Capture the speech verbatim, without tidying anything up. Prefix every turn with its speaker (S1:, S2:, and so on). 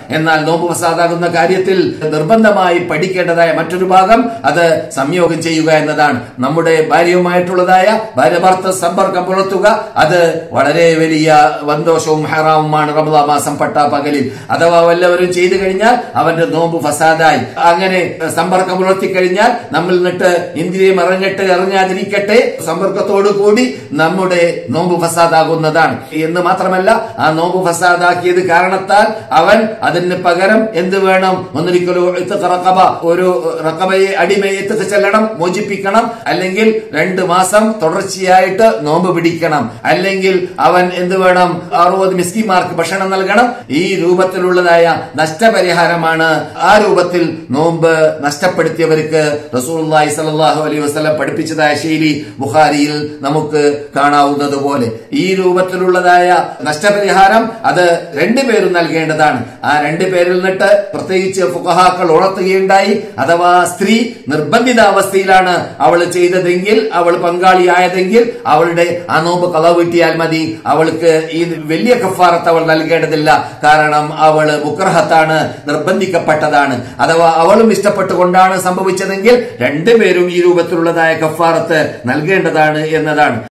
S1: എന്നാൽ നോമ്പ് ഫസാദാകുന്ന കാര്യത്തിൽ നിർബന്ധമായി പഠിക്കേണ്ടതായ മറ്റൊരു ഭാഗം അത് സംയോഗം ചെയ്യുക എന്നതാണ്. നമ്മുടെ ഭാര്യയുമായിട്ടുള്ളതായ ഭാര്യ ഭർത്തൃ സമ്പർക്കം പുലർത്തുക അത് വളരെ വലിയ വന്തോഷവും ഹറാമുമാണ് റമദാൻ മാസം പട്ട പകലിൽ. അഥവാ വല്ലവരും ചെയ്തു കഴിഞ്ഞാൽ അവന്റെ നോമ്പ് ഫസാദായി. അങ്ങനെ സമ്പർക്കം പുലർത്തി കഴിഞ്ഞാൽ നമ്മൾ നിന്നിട്ട് ഇന്ദ്രിയം ഇറങ്ങട്ടെ ഇറങ്ങാതിരിക്കട്ടെ സമ്പർക്കത്തോടു കൂടി നമ്മുടെ നോമ്പ് ഫസാദാകുന്നതാണ്. എന്ന് മാത്രമല്ല, ആ നോമ്പ് ഫസാദാക്കിയത് കാരണത്താൽ അവൻ അതിന് പകരം എന്ത് വേണം? ഒന്നിരിക്കലോ റഖബ, ഒരു റഖബയെ അടിമയെ ചെല്ലണം, മോചിപ്പിക്കണം. അല്ലെങ്കിൽ രണ്ടു മാസം തുടർച്ചയായിട്ട് നോമ്പ് പിടിക്കണം. അല്ലെങ്കിൽ അവൻ എന്ത് വേണം? അറുപത് മിസ്കിന്മാർക്ക് ഭക്ഷണം നൽകണം. ഈ രൂപത്തിലുള്ളതായ നഷ്ടപരിഹാരമാണ് ആ രൂപത്തിൽ നോമ്പ് നഷ്ടപ്പെടുത്തിയവർക്ക് റസൂലുള്ളാഹി സ്വല്ലല്ലാഹു അലൈഹി വസല്ലം പഠിപ്പിച്ചതായ ശൈലി ബുഖാരിയിൽ നമുക്ക് കാണാവുന്നത് പോലെ ഈ രൂപത്തിലുള്ളതായ നഷ്ടപരിഹാരം അത് രണ്ടുപേരും നൽകേണ്ടതാണ്. ആ രണ്ടു പേരിൽ നിന്നിട്ട് പ്രത്യേകിച്ച് ഫുഖഹാക്കൾ ഉണർത്തുകയുണ്ടായി. അഥവാ സ്ത്രീ നിർബന്ധിതാവസ്ഥയിലാണ് അവൾ ചെയ്തതെങ്കിൽ, അവൾ പങ്കാളിയായതെങ്കിൽ അവളുടെ ആ നോമ്പ് കളവ് വീട്ടിയാൽ മതി. അവൾക്ക് ഈ വലിയ കഫാറത്ത് അവൾ നൽകേണ്ടതില്ല. കാരണം അവള് മുക്രഹത്താണ്, നിർബന്ധിക്കപ്പെട്ടതാണ്. അഥവാ അവളും ഇഷ്ടപ്പെട്ടുകൊണ്ടാണ് സംഭവിച്ചതെങ്കിൽ രണ്ടുപേരും ഈ രൂപത്തിലുള്ളതായ കഫാറത്ത് നൽകേണ്ടതാണ് എന്നതാണ്.